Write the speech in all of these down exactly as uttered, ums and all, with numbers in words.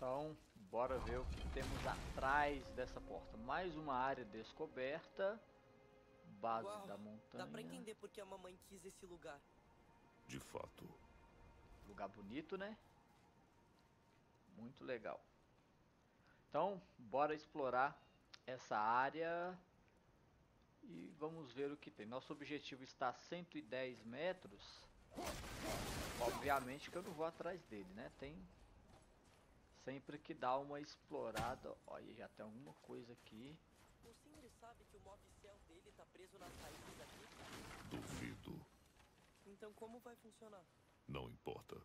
Então, bora ver o que temos atrás dessa porta. Mais uma área descoberta. Base Uau, da dá pra montanha. entender porque a mamãe quis esse lugar. De fato. Lugar bonito, né? Muito legal. Então, bora explorar essa área e vamos ver o que tem. Nosso objetivo está a cento e dez metros. Obviamente que eu não vou atrás dele, né? Tem sempre que dar uma explorada. Olha, já tem alguma coisa aqui. O Sindri sabe que o movicel dele tá preso nas raízes aqui? Duvido. Então como vai funcionar? Não importa.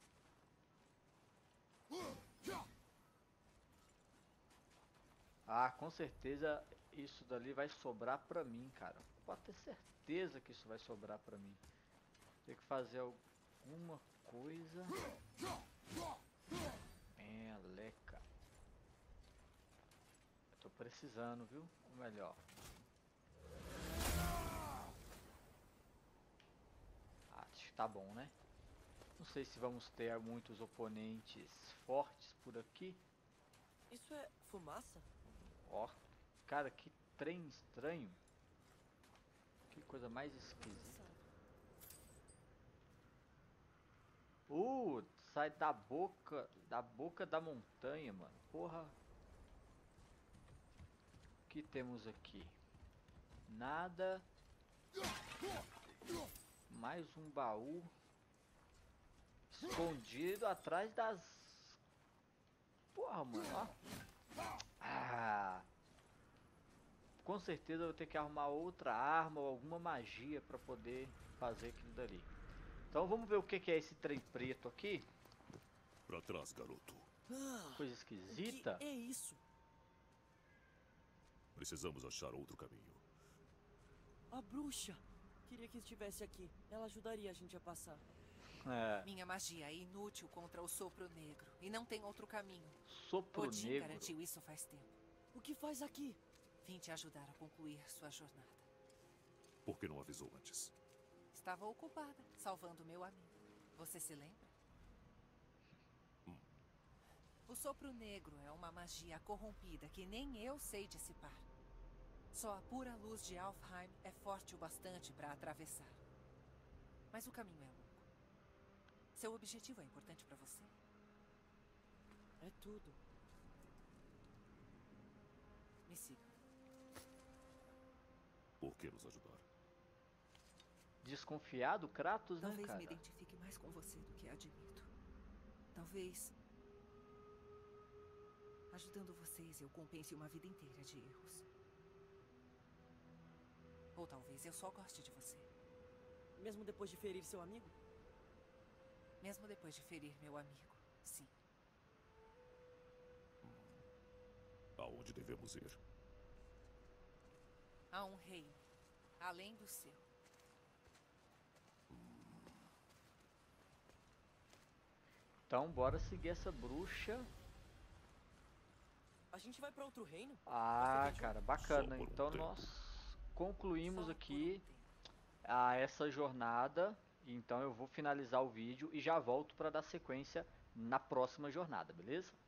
Ah, com certeza isso dali vai sobrar pra mim, cara. Pode ter certeza que isso vai sobrar pra mim. Tem que fazer alguma coisa. Meleca. Eu tô precisando, viu? Ou melhor. Ah, acho que tá bom, né? Não sei se vamos ter muitos oponentes fortes por aqui. Isso é fumaça? Ó, cara, que trem estranho. Que coisa mais esquisita. Uh, sai da boca, da boca da montanha, mano. Porra. O que temos aqui? Nada. Mais um baú. Escondido atrás das... Porra, mano, ó. Ah. Com certeza eu vou ter que arrumar outra arma ou alguma magia pra poder fazer aquilo dali. Então vamos ver o que é esse trem preto aqui. Pra trás, garoto. Ah, Coisa o que esquisita. é isso? Precisamos achar outro caminho. A bruxa! Queria que estivesse aqui. Ela ajudaria a gente a passar. É, Minha magia é inútil contra o sopro negro. E não tem outro caminho. sopro Odin negro. garantiu isso faz tempo. O que faz aqui? Vim te ajudar a concluir sua jornada. Por que não avisou antes? Estava ocupada, salvando meu amigo. Você se lembra? Hum. O sopro negro é uma magia corrompida que nem eu sei dissipar. Só a pura luz de Alfheim é forte o bastante para atravessar. Mas o caminho é longo. Seu objetivo é importante para você? É tudo. Me siga. Por que nos ajudar? Desconfiado, Kratos, né, Talvez cara? me identifique mais com você do que admito. Talvez... ajudando vocês, eu compense uma vida inteira de erros. Ou talvez eu só goste de você. Mesmo depois de ferir seu amigo? Mesmo depois de ferir meu amigo, sim. Aonde devemos ir? Há um reino, além do seu. Então bora seguir essa bruxa. A gente vai pra outro reino? Ah, Você viajou? cara, bacana. Só por um Então tempo. nós concluímos Só por aqui um tempo. a essa jornada. Então eu vou finalizar o vídeo e já volto para dar sequência na próxima jornada, beleza?